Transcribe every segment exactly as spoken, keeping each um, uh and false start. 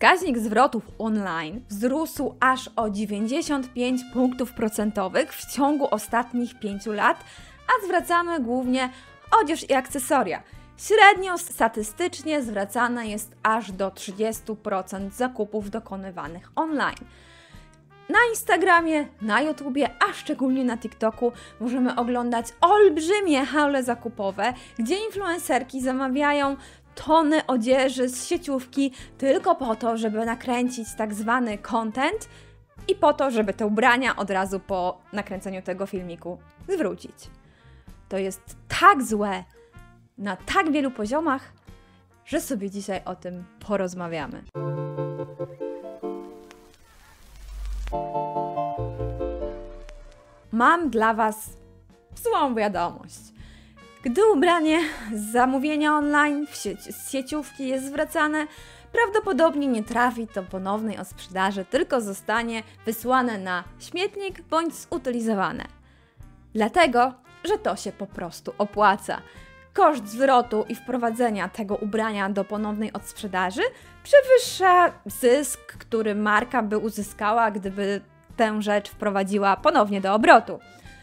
Wskaźnik zwrotów online wzrósł aż o dziewięćdziesiąt pięć punktów procentowych w ciągu ostatnich pięciu lat, a zwracamy głównie odzież i akcesoria. Średnio statystycznie zwracane jest aż do trzydziestu procent zakupów dokonywanych online. Na Instagramie, na YouTubie, a szczególnie na TikToku możemy oglądać olbrzymie haule zakupowe, gdzie influencerki zamawiają tony odzieży z sieciówki tylko po to, żeby nakręcić tak zwany content i po to, żeby te ubrania od razu po nakręceniu tego filmiku zwrócić. To jest tak złe na tak wielu poziomach, że sobie dzisiaj o tym porozmawiamy. Mam dla Was złą wiadomość. Gdy ubranie z zamówienia online w sieci, z sieciówki jest zwracane, prawdopodobnie nie trafi do ponownej odsprzedaży, tylko zostanie wysłane na śmietnik bądź zutylizowane. Dlatego, że to się po prostu opłaca. Koszt zwrotu i wprowadzenia tego ubrania do ponownej odsprzedaży przewyższa zysk, który marka by uzyskała, gdyby tę rzecz wprowadziła ponownie do obrotu.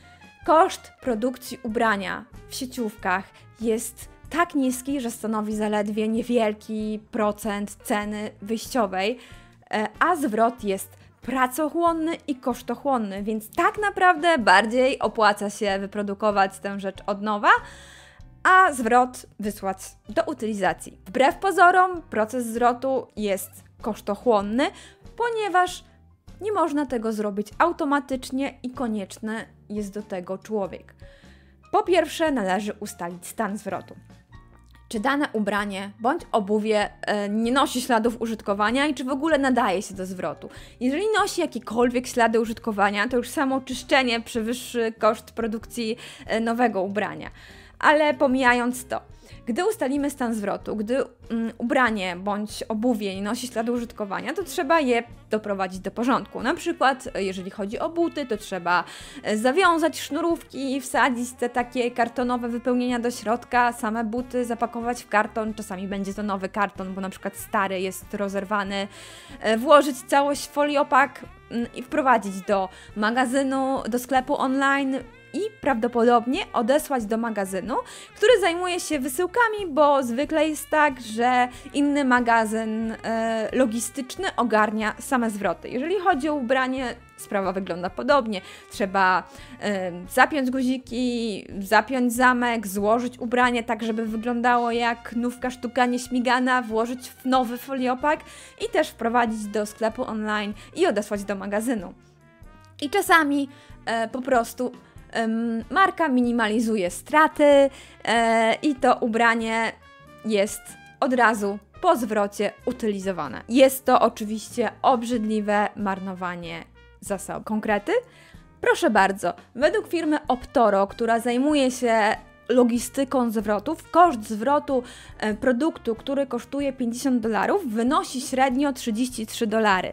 Koszt produkcji ubrania w sieciówkach jest tak niski, że stanowi zaledwie niewielki procent ceny wyjściowej, a zwrot jest pracochłonny i kosztochłonny, więc tak naprawdę bardziej opłaca się wyprodukować tę rzecz od nowa, a zwrot wysłać do utylizacji. Wbrew pozorom proces zwrotu jest kosztochłonny, ponieważ nie można tego zrobić automatycznie i konieczny jest do tego człowiek. Po pierwsze należy ustalić stan zwrotu. Czy dane ubranie bądź obuwie e, nie nosi śladów użytkowania i czy w ogóle nadaje się do zwrotu. Jeżeli nosi jakiekolwiek ślady użytkowania, to już samo czyszczenie przewyższy koszt produkcji e, nowego ubrania. Ale pomijając to, gdy ustalimy stan zwrotu, gdy mm, ubranie bądź obuwie nie nosi śladu użytkowania, to trzeba je doprowadzić do porządku. Na przykład, jeżeli chodzi o buty, to trzeba zawiązać sznurówki i wsadzić te takie kartonowe wypełnienia do środka, same buty zapakować w karton, czasami będzie to nowy karton, bo na przykład stary jest rozerwany, włożyć całość w foliopak i wprowadzić do magazynu, do sklepu online, i prawdopodobnie odesłać do magazynu, który zajmuje się wysyłkami, bo zwykle jest tak, że inny magazyn e, logistyczny ogarnia same zwroty. Jeżeli chodzi o ubranie, sprawa wygląda podobnie. Trzeba e, zapiąć guziki, zapiąć zamek, złożyć ubranie tak, żeby wyglądało jak nówka sztuka nieśmigana, włożyć w nowy foliopak i też wprowadzić do sklepu online i odesłać do magazynu. I czasami e, po prostu marka minimalizuje straty e, i to ubranie jest od razu po zwrocie utylizowane. Jest to oczywiście obrzydliwe marnowanie zasobów. Konkrety? Proszę bardzo, według firmy Optoro, która zajmuje się logistyką zwrotów, koszt zwrotu e, produktu, który kosztuje pięćdziesiąt dolarów, wynosi średnio trzydzieści trzy dolary.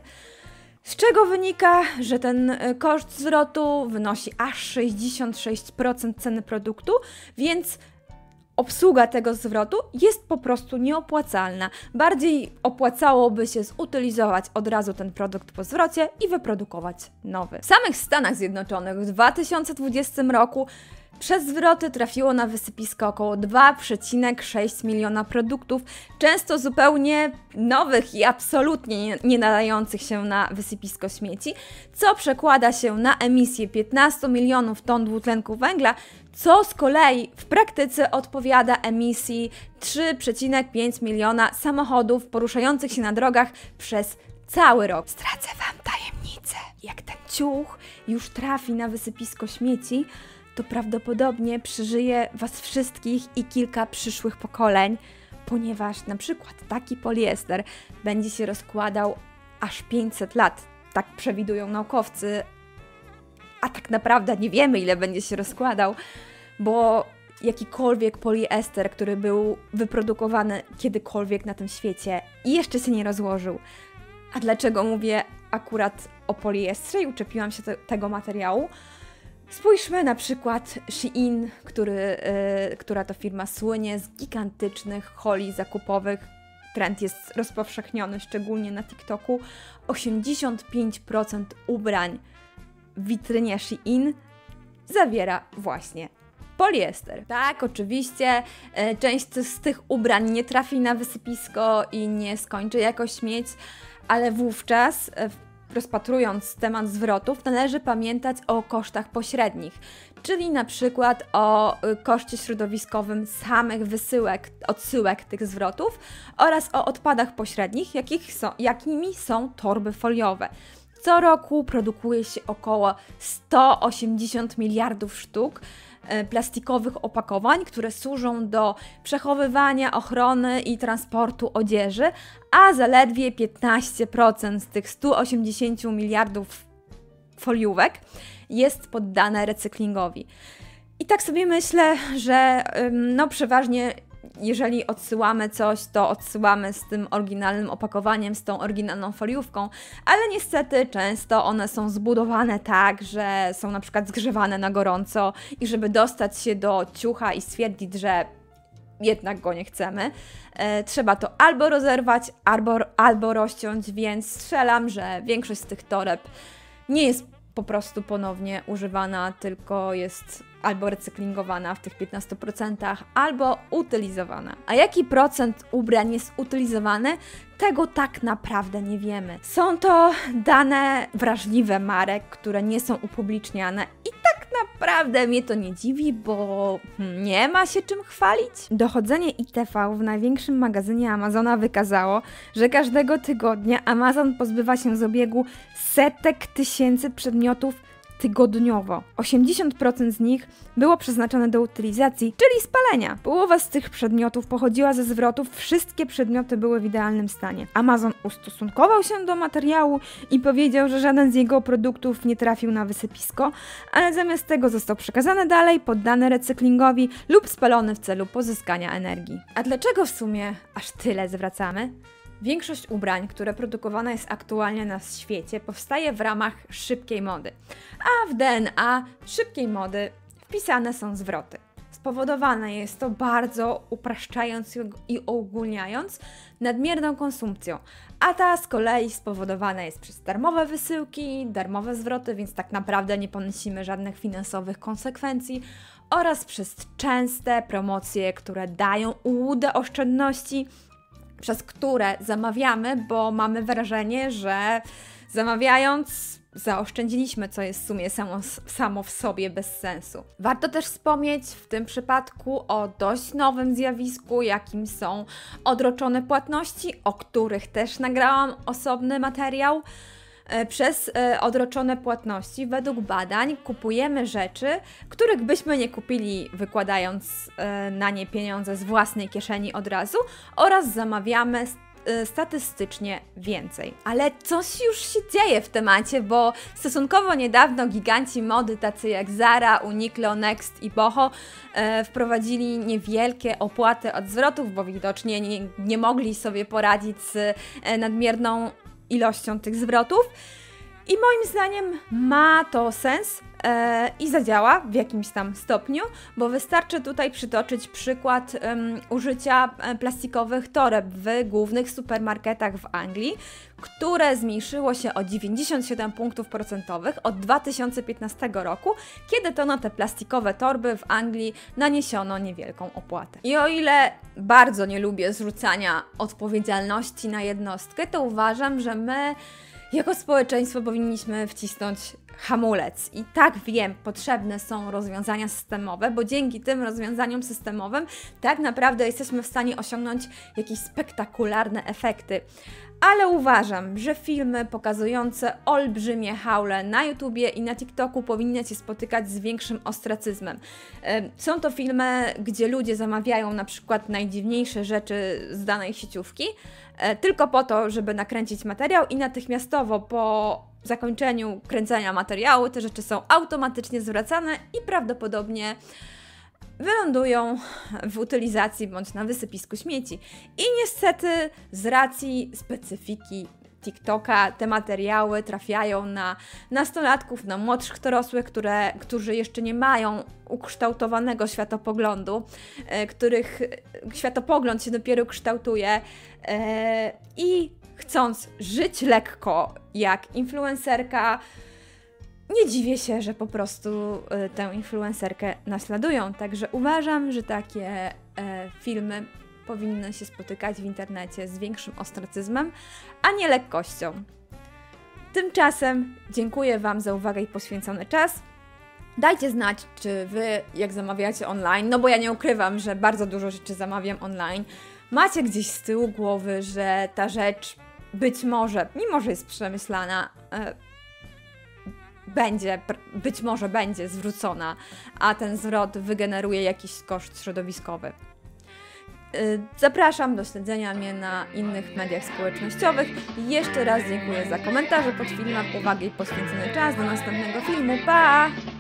Z czego wynika, że ten koszt zwrotu wynosi aż sześćdziesiąt sześć procent ceny produktu, więc obsługa tego zwrotu jest po prostu nieopłacalna. Bardziej opłacałoby się zutylizować od razu ten produkt po zwrocie i wyprodukować nowy. W samych Stanach Zjednoczonych w dwa tysiące dwudziestym roku przez zwroty trafiło na wysypisko około dwa przecinek sześć miliona produktów, często zupełnie nowych i absolutnie nie nadających się na wysypisko śmieci, co przekłada się na emisję piętnaście milionów ton dwutlenku węgla, co z kolei w praktyce odpowiada emisji trzy przecinek pięć miliona samochodów poruszających się na drogach przez cały rok. Zdradzę Wam tajemnicę. Jak ten ciuch już trafi na wysypisko śmieci, to prawdopodobnie przeżyje Was wszystkich i kilka przyszłych pokoleń, ponieważ na przykład taki poliester będzie się rozkładał aż pięćset lat, tak przewidują naukowcy, a tak naprawdę nie wiemy, ile będzie się rozkładał, bo jakikolwiek poliester, który był wyprodukowany kiedykolwiek na tym świecie, jeszcze się nie rozłożył. A dlaczego mówię akurat o poliestrze i uczepiłam się te, tego materiału? Spójrzmy na przykład Shein, który, yy, która to firma słynie z gigantycznych holi zakupowych, trend jest rozpowszechniony, szczególnie na TikToku, osiemdziesiąt pięć procent ubrań w witrynie Shein zawiera właśnie poliester. Tak, oczywiście e, część z tych ubrań nie trafi na wysypisko i nie skończy jako śmieć, ale wówczas e, rozpatrując temat zwrotów, należy pamiętać o kosztach pośrednich, czyli na przykład o y, koszcie środowiskowym samych wysyłek, odsyłek tych zwrotów oraz o odpadach pośrednich, jakich są, jakimi są torby foliowe. Co roku produkuje się około sto osiemdziesiąt miliardów sztuk plastikowych opakowań, które służą do przechowywania, ochrony i transportu odzieży, a zaledwie piętnaście procent z tych stu osiemdziesięciu miliardów foliówek jest poddane recyklingowi. I tak sobie myślę, że no przeważnie jeżeli odsyłamy coś, to odsyłamy z tym oryginalnym opakowaniem, z tą oryginalną foliówką, ale niestety często one są zbudowane tak, że są na przykład zgrzewane na gorąco i żeby dostać się do ciucha i stwierdzić, że jednak go nie chcemy, e, trzeba to albo rozerwać, albo, albo rozciąć, więc strzelam, że większość z tych toreb nie jest po prostu ponownie używana, tylko jest albo recyklingowana w tych piętnastu procentach, albo utylizowana. A jaki procent ubrań jest utylizowany? Tego tak naprawdę nie wiemy. Są to dane wrażliwe marek, które nie są upubliczniane i tak naprawdę mnie to nie dziwi, bo nie ma się czym chwalić. Dochodzenie I T V w największym magazynie Amazona wykazało, że każdego tygodnia Amazon pozbywa się z obiegu setek tysięcy przedmiotów tygodniowo. osiemdziesiąt procent z nich było przeznaczone do utylizacji, czyli spalenia. Połowa z tych przedmiotów pochodziła ze zwrotów, wszystkie przedmioty były w idealnym stanie. Amazon ustosunkował się do materiału i powiedział, że żaden z jego produktów nie trafił na wysypisko, ale zamiast tego został przekazany dalej, poddany recyklingowi lub spalony w celu pozyskania energii. A dlaczego w sumie aż tyle zwracamy? Większość ubrań, które produkowane jest aktualnie na świecie, powstaje w ramach szybkiej mody, a w D N A szybkiej mody wpisane są zwroty. Spowodowane jest to bardzo, upraszczając i uogólniając, nadmierną konsumpcją, a ta z kolei spowodowana jest przez darmowe wysyłki, darmowe zwroty, więc tak naprawdę nie ponosimy żadnych finansowych konsekwencji, oraz przez częste promocje, które dają ułudę oszczędności, przez które zamawiamy, bo mamy wrażenie, że zamawiając zaoszczędziliśmy, co jest w sumie samo, samo w sobie bez sensu. Warto też wspomnieć w tym przypadku o dość nowym zjawisku, jakim są odroczone płatności, o których też nagrałam osobny materiał. Przez odroczone płatności według badań kupujemy rzeczy, których byśmy nie kupili wykładając na nie pieniądze z własnej kieszeni od razu, oraz zamawiamy statystycznie więcej. Ale coś już się dzieje w temacie, bo stosunkowo niedawno giganci mody tacy jak Zara, Uniqlo, Next i Boho e, wprowadzili niewielkie opłaty od zwrotów, bo widocznie nie, nie mogli sobie poradzić z e, nadmierną ilością tych zwrotów. I moim zdaniem ma to sens e, i zadziała w jakimś tam stopniu, bo wystarczy tutaj przytoczyć przykład um, użycia plastikowych toreb w głównych supermarketach w Anglii, które zmniejszyło się o dziewięćdziesiąt siedem punktów procentowych od dwa tysiące piętnastego roku, kiedy to na te plastikowe torby w Anglii naniesiono niewielką opłatę. I o ile bardzo nie lubię zrzucania odpowiedzialności na jednostkę, to uważam, że my jako społeczeństwo powinniśmy wcisnąć hamulec. I tak wiem, potrzebne są rozwiązania systemowe, bo dzięki tym rozwiązaniom systemowym tak naprawdę jesteśmy w stanie osiągnąć jakieś spektakularne efekty. Ale uważam, że filmy pokazujące olbrzymie haule na YouTubie i na TikToku powinny się spotykać z większym ostracyzmem. Są to filmy, gdzie ludzie zamawiają na przykład najdziwniejsze rzeczy z danej sieciówki, tylko po to, żeby nakręcić materiał i natychmiastowo po zakończeniu kręcenia materiału te rzeczy są automatycznie zwracane i prawdopodobnie wylądują w utylizacji bądź na wysypisku śmieci. I niestety z racji specyfiki TikToka te materiały trafiają na nastolatków, na młodszych dorosłych, które, którzy jeszcze nie mają ukształtowanego światopoglądu, e, których światopogląd się dopiero kształtuje e, i chcąc żyć lekko jak influencerka, nie dziwię się, że po prostu y, tę influencerkę naśladują. Także uważam, że takie y, filmy powinny się spotykać w internecie z większym ostracyzmem, a nie lekkością. Tymczasem dziękuję Wam za uwagę i poświęcony czas. Dajcie znać, czy Wy, jak zamawiacie online, no bo ja nie ukrywam, że bardzo dużo rzeczy zamawiam online, macie gdzieś z tyłu głowy, że ta rzecz być może, mimo że jest przemyślana, y, będzie, być może będzie zwrócona, a ten zwrot wygeneruje jakiś koszt środowiskowy. Zapraszam do śledzenia mnie na innych mediach społecznościowych. Jeszcze raz dziękuję za komentarze pod filmem, uwagę i poświęcony czas. Do następnego filmu. Pa!